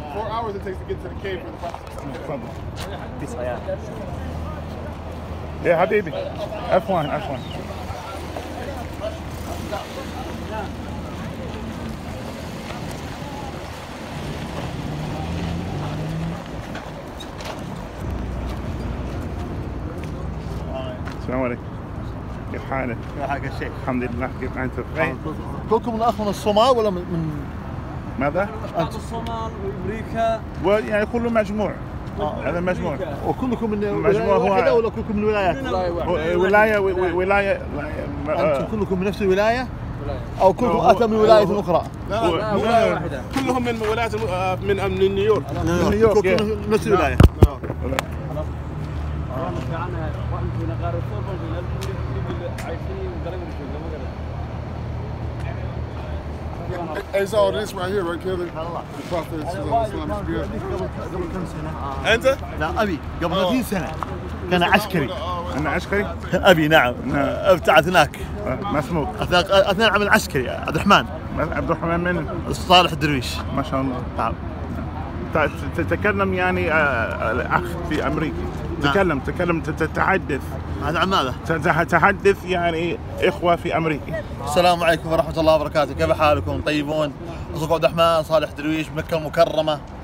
4 hours it takes to get to the cave for the تفضل. يا حبيبي عفوا عفوا. السلام عليكم. كيف حالك؟ كيف حالك يا شيخ؟ الحمد لله. كيف أنت بخير؟ كلكم من أخ من الصومال ولا من ماذا؟ بعض الصومال وأمريكا يعني كله مجموع. هذا مجموع. وكلكم من مجموع ولاية واحدة هو ولا كلكم من ولايات؟ ولاية أنتم كلكم من نفس الولاية؟ أو كلكم أتى من ولاية أخرى؟ لا ولاية واحدة. كلهم من ولاية من نيويورك. نيويورك كلكم نفس الولاية. It's all this right here, right, Kevin? The Prophet Islam is good. قبل كم سنة؟ أنت؟ لا أبي قبل 30 سنة كان عسكري. أنا عسكري؟ أبي نعم. ابتعث هناك. ما اسمك؟ أثناء العمل العسكري عبد الرحمن. عبد الرحمن من؟ صالح الدرويش. ما شاء الله. نعم. تتكلم يعني أخ في أمريكا. تكلم تتحدث. عن ماذا؟ تحدث يعني إخوة في أمريكا. السلام عليكم ورحمة الله وبركاته، كيف حالكم؟ طيبون؟ أخوكم عبد الرحمن صالح درويش، مكة المكرمة.